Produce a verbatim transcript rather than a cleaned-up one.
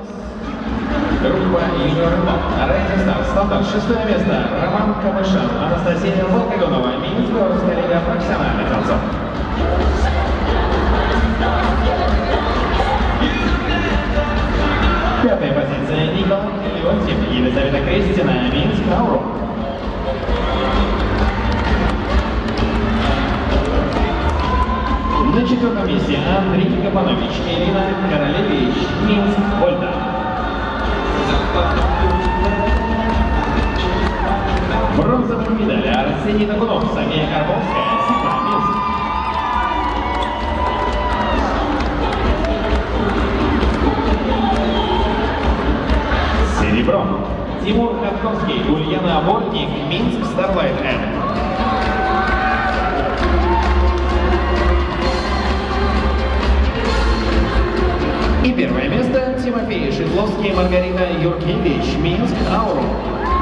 Группа Южный Рыбак. Rising Stars. Стандарт. Шестое место. Роман Камышан. Анастасия Волкодонова. Минус белорусская лига профессиональных танцев. Пятая позиция. Николай Леонтьев. Елизавета Крестина. Минск Ауру. На четвертом месте Андрей Капанович, Ирина Королевич, Минск, Вольта. Бронзовая медаль Арсений Накунов, София Карповская, Сигма, Минск. Серебро. Тимур Ходковский, Ульяна Бортник, Минск, Starlight М. И первое место Тимофей Шидловский, Маргарита Юркевич, Минск, Ауру.